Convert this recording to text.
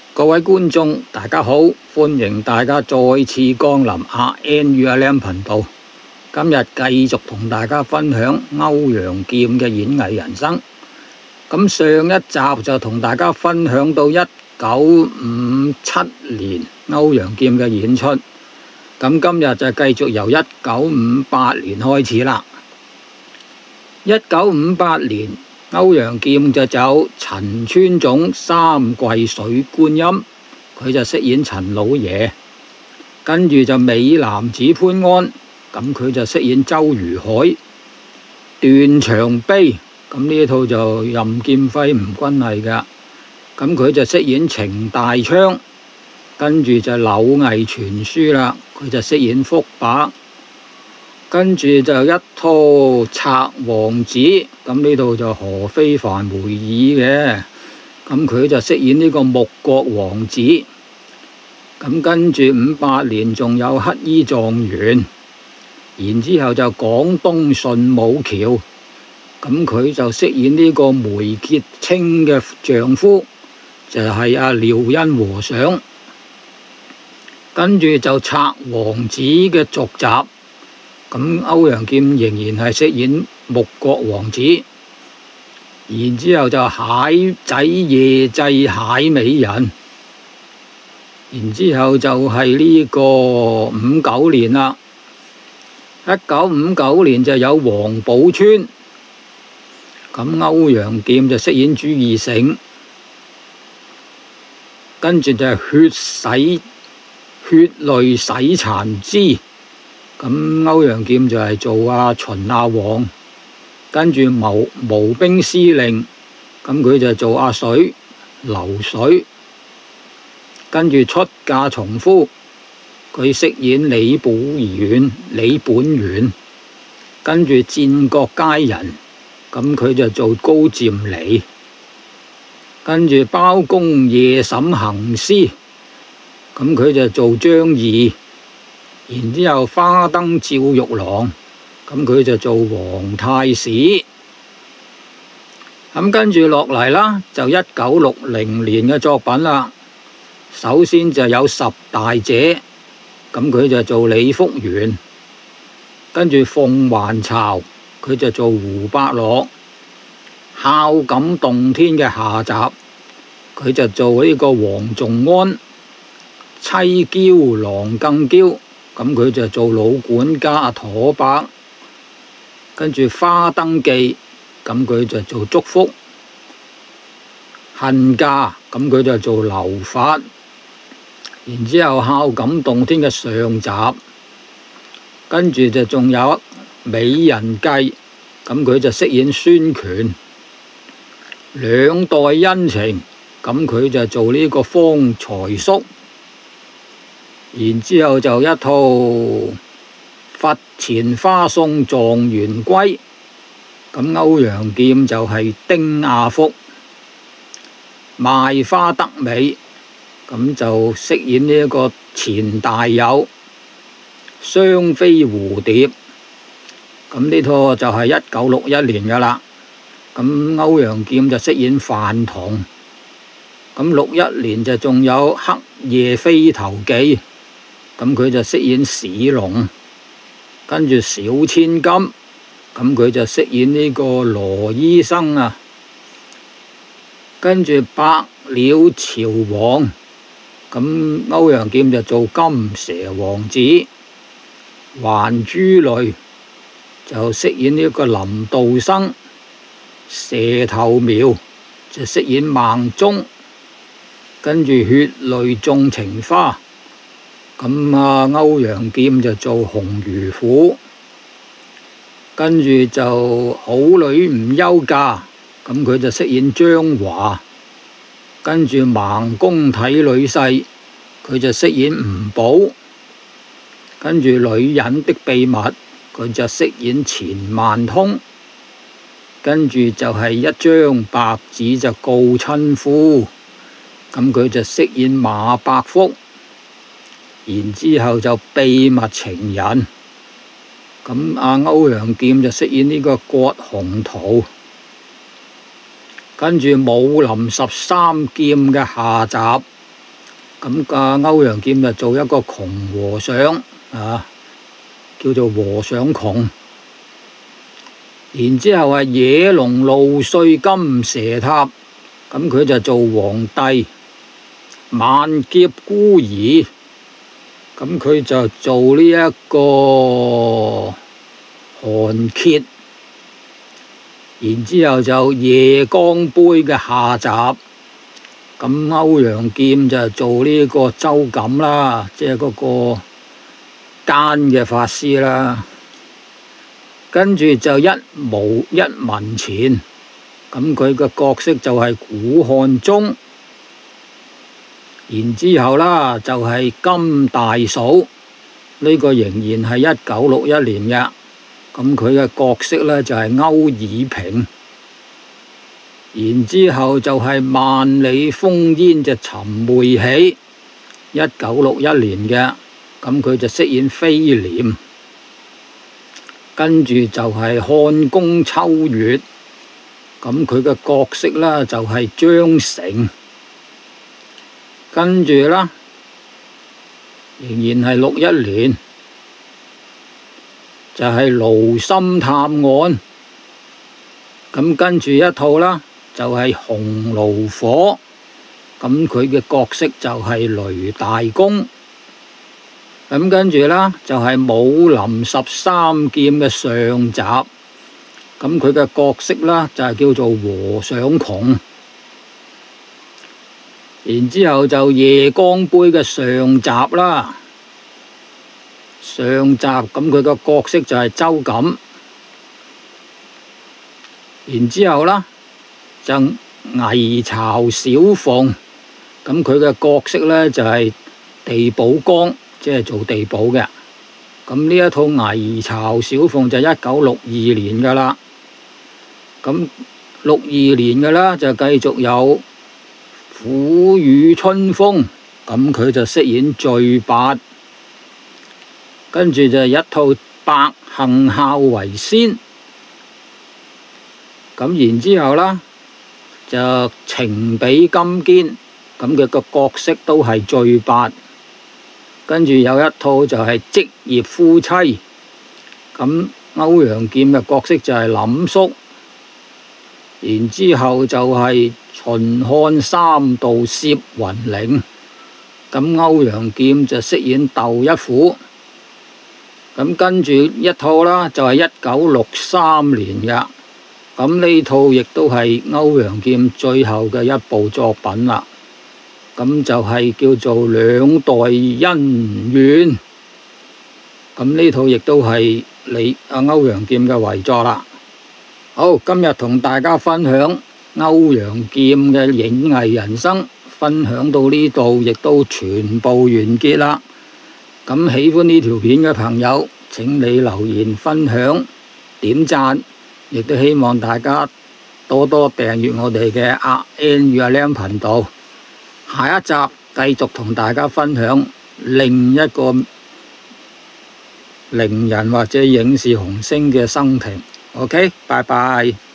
各位觀眾，大家好，歡迎大家再次光臨阿 N 與阿 Lam 頻道。今日繼續同大家分享歐陽劍嘅演藝人生。咁上一集就同大家分享到1957年歐陽劍嘅演出。咁今日就繼續由1958年開始啦。1958年，歐陽劍就走陳川總三季水觀音，佢就飾演陳老爺。跟住就美男子潘安，咁佢就飾演周瑜海。斷腸悲，咁呢一套就任劍輝、吳君麗噶，咁佢就飾演程大昌。跟住就柳毅傳書啦，佢就飾演福伯。跟住就一套賊王子，咁呢度就何非凡梅爾嘅，咁佢就飾演呢個木國王子。咁跟住58年仲有黑衣狀元，然之後就廣東順武橋，咁佢就飾演呢個梅傑清嘅丈夫，就係阿廖恩和尚。跟住就賊王子嘅續集，咁歐陽劍仍然係飾演木國王子。然之後就蟹仔夜祭蟹美人。然之後就係呢個59年啦，1959年就有王寶釧，咁歐陽劍就飾演朱義盛。跟住就係血淚洗殘肢，咁歐陽劍就係做阿秦阿黃。跟住毛兵司令，咁佢就做阿水流水。跟住出嫁從夫，佢飾演李本源。跟住戰國佳人，咁佢就做高漸離。跟住包公夜審行司，咁佢就做張儀。然之後花燈照玉郎，咁佢就做皇太史。咁跟住落嚟啦，就1960年嘅作品啦。首先就有十大姐，咁佢就做李福元。跟住鳳還巢，佢就做胡百樂。孝感動天嘅下集，佢就做呢個黃仲安。妻嬌郎更嬌，咁佢就做老管家阿妥伯。跟住花燈記，咁佢就做祝福。恨嫁，咁佢就做劉發。然之後孝感動天嘅上集，跟住就仲有美人計，咁佢就飾演孫權。兩代恩情，咁佢就做呢個方才叔。然之後就一套佛前花送狀元歸，咁歐陽劍就係丁亞福。賣花得美，咁就飾演呢一個錢大有。雙飛蝴蝶，咁呢套就係1961年噶啦。咁歐陽劍就飾演范同。咁61年就仲有黑夜飛頭記，咁佢就飾演史龍。跟住小千金，咁佢就飾演呢個羅醫生啊。跟住百鳥朝王，咁歐陽劍就做金蛇王子。還珠淚就飾演呢個林道生。蛇頭苗就飾演孟宗。跟住血淚縱情花，咁歐陽劍就做紅魚虎。跟住就好女唔憂嫁，咁佢就飾演張華。跟住盲公睇女婿，佢就飾演吳寶。跟住女人的秘密，佢就飾演錢萬通。跟住就係一張白紙就告親夫，咁佢就飾演馬伯福。然之後就秘密情人，咁歐陽劍就飾演呢個葛洪圖。跟住武林13劍嘅下集， 咁歐陽劍就做一個窮和尚啊，叫做和尚窮。然之後野龍路歲金蛇塔，咁佢就做皇帝。萬劫孤兒，咁佢就做呢一個韓歇。然之後就夜光杯嘅下集，咁歐陽劍就做呢個周錦啦，即係嗰個奸嘅法師啦。跟住就一文錢，咁佢嘅角色就係古漢中。然之後啦，就係金大嫂，呢個仍然係1961年嘅。咁佢嘅角色呢，就係歐爾平。然之後就係萬里烽煙就陳梅喜，1961年嘅。咁佢就飾演飛廉。跟住就係漢宮秋月，咁佢嘅角色呢，就係張成。跟住啦，仍然係61年，就係盧森探案。咁跟住一套啦，就係紅爐火，咁佢嘅角色就係雷大公。咁跟住啦，就係武林13劍嘅上集，咁佢嘅角色啦就係叫做和尚窮。然之後就夜光杯嘅上集啦，上集咁佢個角色就係周錦。然之後啦就魏巢小鳳，咁佢嘅角色呢就係地保光，即係做地保嘅。咁呢一套魏巢小鳳就1962年噶啦。咁62年嘅啦就繼續有虎與春風，咁佢就飾演罪八。跟住就係一套百行孝為先。咁然之後啦就情比金堅，咁佢個角色都係罪八。跟住有一套就係職業夫妻，咁歐陽劍嘅角色就係林叔。然之後就係秦漢三盜攝雲嶺，咁歐陽劍就飾演竇一虎。咁跟住一套啦，就係1963年嘅，咁呢套亦都係歐陽劍最後嘅一部作品啦。咁就係叫做兩代恩怨，咁呢套亦都係歐陽劍嘅遺作啦。好，今日同大家分享歐陽劍嘅影藝人生，分享到呢度亦都全部完結啦。咁喜歡呢條片嘅朋友，請你留言分享、點讚，亦都希望大家多多訂閱我哋嘅阿 N 與阿 Lam 頻道。下一集繼續同大家分享另一個伶人或者影視紅星嘅生平。OK，拜拜。